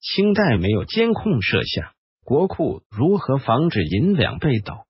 清代没有监控摄像，国库如何防止银两被盗？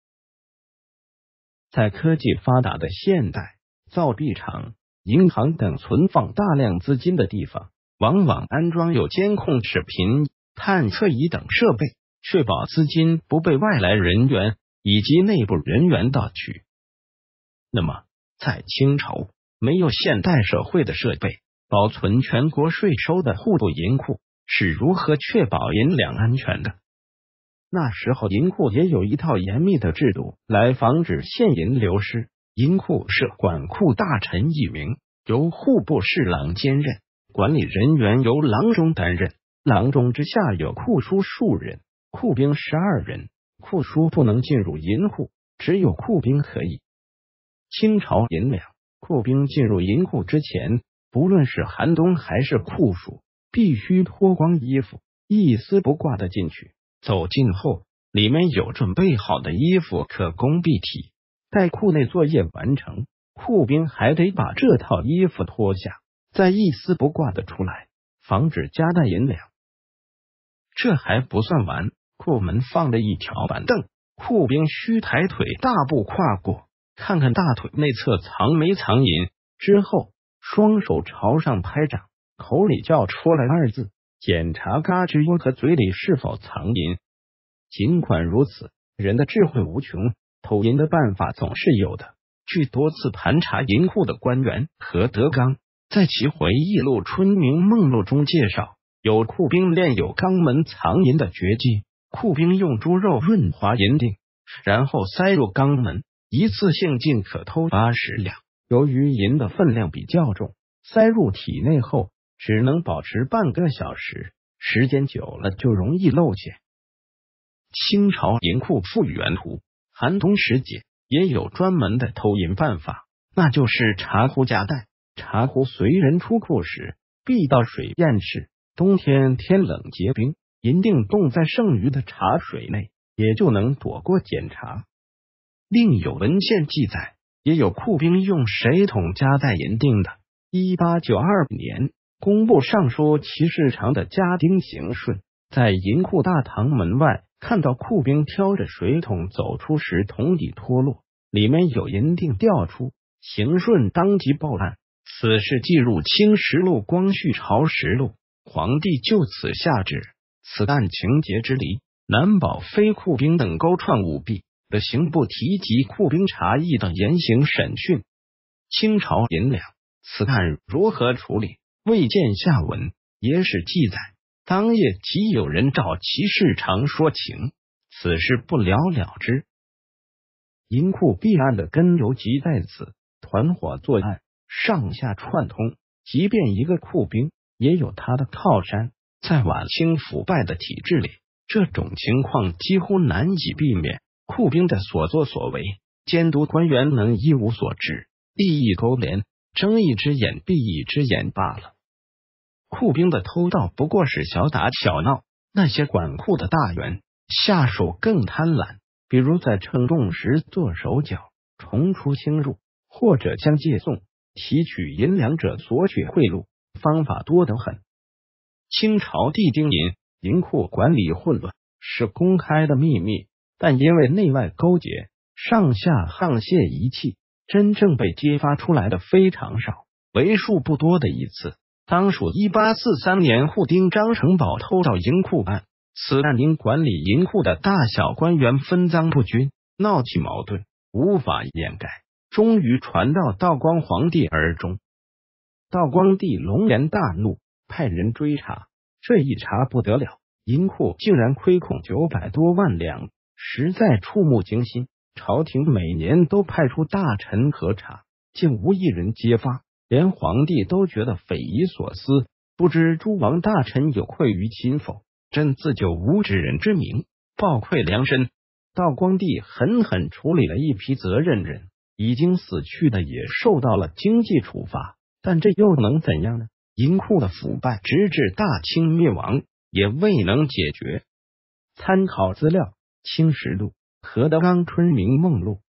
在科技发达的现代，造币厂、银行等存放大量资金的地方，往往安装有监控视频、探测仪等设备，确保资金不被外来人员以及内部人员盗取。那么，在清朝没有现代社会的设备，保存全国税收的户部银库是如何确保银两安全的？那时候银库也有一套严密的制度来防止现银流失。银库设管库大臣1名，由户部侍郎兼任，管理人员由郎中担任，郎中之下有库书数人，库兵12人，库书不能进入银库，只有库兵可以。清朝银两，库兵进入银库之前，不论是寒冬还是酷暑，必须脱光衣服，一丝不挂的进去。走近后，里面有准备好的衣服可供蔽体。待库内作业完成，库兵还得把这套衣服脱下，再一丝不挂的出来，防止夹带银两。这还不算完，库门放着一条板凳，库兵需抬腿大步跨过，看看大腿内侧藏没藏银，之后双手朝上拍掌，口里叫出来2字，检查嘎吱窝和嘴里是否藏银。尽管如此，人的智慧无穷，偷银的办法总是有的。据多次盘查银库的官员何德刚在其回忆录《春明梦录》中介绍，有库兵练有肛门藏银的绝技。库兵用猪肉润滑银锭，然后塞入肛门，一次性尽可偷80两。由于银的分量比较重，塞入体内后只能保持半个小时，时间久了就容易漏泄。清朝银库复原图，寒冬时节也有专门的偷银办法，那就是茶壶夹带。茶壶随人出库时必倒水验视，冬天天冷结冰，银锭冻在剩余的茶水内，也就能躲过检查。另有文献记载，也有库兵用水桶夹带银锭的。1892年，工部尚书齐世长的家丁邢顺在银库大堂门外看到库兵挑着水桶走出时，桶底脱落，里面有银锭掉出。邢顺当即报案，此事记入《清实录》《光绪朝实录》。皇帝就此下旨，此案情节之离，难保非库兵等勾串舞弊的，刑部提及库兵茶艺等严刑审讯。清朝银两，此案如何处理，未见下文。野史记载，当夜即有人找齐世长说情，此事不了了之。银库弊案的根由即在此，团伙作案，上下串通，即便一个库兵也有他的靠山。在晚清腐败的体制里，这种情况几乎难以避免。库兵的所作所为，监督官员能一无所知，利益勾连，睁一只眼闭一只眼罢了。库兵的偷盗不过是小打小闹，那些管库的大员下手更贪婪，比如在称重时做手脚，重出轻入，或者将借送、提取银两者索取贿赂，方法多得很。清朝地丁银，银库管理混乱是公开的秘密，但因为内外勾结，上下沆瀣一气，真正被揭发出来的非常少，为数不多的一次当属1843年户丁张成宝偷盗银库案。此案因管理银库的大小官员分赃不均，闹起矛盾，无法掩盖，终于传到道光皇帝耳中。道光帝龙颜大怒，派人追查。这一查不得了，银库竟然亏空900多万两，实在触目惊心。朝廷每年都派出大臣核查，竟无一人揭发，连皇帝都觉得匪夷所思，不知诸王大臣有愧于亲否？朕自就无知人之名，报愧良深。道光帝狠狠处理了一批责任人，已经死去的也受到了经济处罚，但这又能怎样呢？银库的腐败直至大清灭亡也未能解决。参考资料：清实录、何德刚《春明梦录》。